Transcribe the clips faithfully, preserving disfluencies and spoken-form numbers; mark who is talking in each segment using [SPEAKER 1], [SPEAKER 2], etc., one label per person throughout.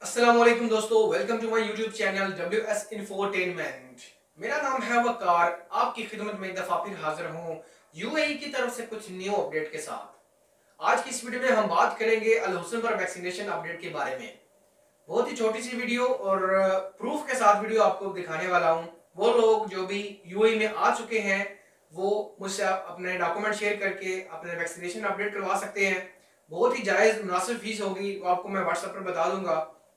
[SPEAKER 1] अस्सलाम वालेकुम दोस्तों, welcome to my YouTube channel W S infotainment. मेरा नाम है वकार। आपकी खिदमत में एक दफा फिर हाजिर हूँ यूएई की तरफ से कुछ न्यू अपडेट के साथ। आज की इस वीडियो में हम बात करेंगे अल हुस्न पर वैक्सीनेशन अपडेट के बारे में। बहुत ही छोटी सी वीडियो और प्रूफ के साथ वीडियो आपको दिखाने वाला हूँ। वो लोग जो भी यूएई में आ चुके हैं वो मुझसे अपने डॉक्यूमेंट शेयर करके अपने वैक्सीनेशन अपडेट करवा सकते हैं। बहुत ही जायज़ मुनासिब फीस होगी, वो आपको मैं व्हाट्सएप पर बता दूंगा।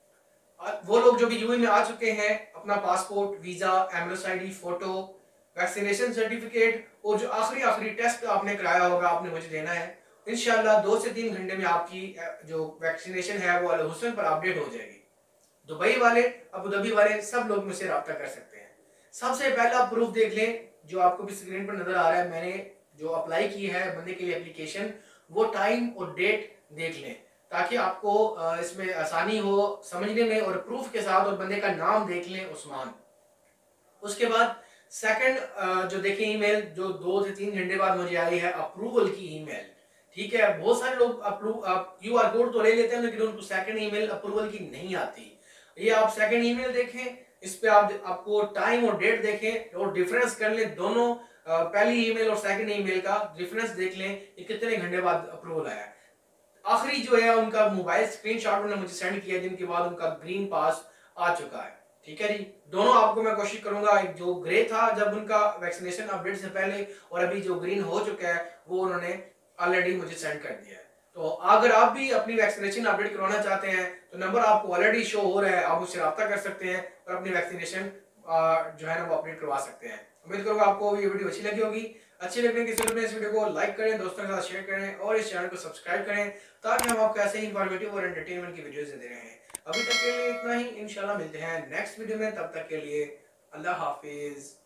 [SPEAKER 1] वो लोग जो भी यूएई में आ चुके हैं अपना passport, visa, Emirates ID, photo, vaccination certificate और जो आखिरी आखिरी टेस्ट आपने कराया होगा आपने मुझे देना है। इंशाल्लाह दो से तीन घंटे में आपकी जो वैक्सीनेशन है वो अल हुस्न पर अपडेट हो जाएगी। दुबई वाले, अबू धाबी वाले सब लोग मुझसे रब्ता कर सकते हैं। सबसे पहला प्रूफ देख लें जो आपको भी स्क्रीन पर नजर आ रहा है। मैंने जो अप्लाई की है बंदे के लिए एप्लीकेशन, वो टाइम और डेट देख लें ताकि आपको इसमें आसानी हो समझने में, और प्रूफ के साथ, और बंदे का नाम देख लें, उस्मान। उसके बाद सेकंड जो देखें ईमेल जो दो से तीन घंटे बाद मुझे आई है, अप्रूवल की ईमेल। ठीक है, बहुत सारे लोग अप्रूव क्यू आर कोड तो ले लेते हैं लेकिन उनको सेकंड ईमेल अप्रूवल की नहीं आती। ये आप सेकंड ईमेल देखें, इस पे आप आपको टाइम और डेट देखें और डिफरेंस कर लें दोनों। पहली ईमेल और सेकंड ईमेल का डिफरेंस देख लें कि कितने घंटे बाद अप्रूवल आया। आखिरी जो है उनका मोबाइल स्क्रीनशॉट उन्होंने मुझे सेंड किया जिनके बाद उनका ग्रीन पास आ चुका है। ठीक है जी, दोनों आपको मैं कोशिश करूंगा। जो ग्रे था जब उनका वैक्सीनेशन अपडेट से पहले, और अभी जो ग्रीन हो चुका है वो उन्होंने ऑलरेडी मुझे सेंड कर दिया है। तो अगर आप भी अपनी वैक्सीनेशन अपडेट करवाना चाहते हैं तो नंबर आपको ऑलरेडी शो हो रहा है, आप मुझसे रब्ता कर सकते हैं और अपनी वैक्सीनेशन जो है ना वो अपडेट करवा सकते हैं। उम्मीद करूंगा आपको ये वीडियो अच्छी लगी होगी। अच्छी लगने की सूरत में इस वीडियो को लाइक करें, दोस्तों के साथ शेयर करें और इस चैनल को सब्सक्राइब करें ताकि हम आपको ऐसे ही इंफॉर्मेटिव और एंटरटेनमेंट की वीडियोस देते रहें। अभी तक के लिए इतना ही, इंशाल्लाह मिलते हैं नेक्स्ट वीडियो में। तब तक के लिए अल्लाह हाफिज।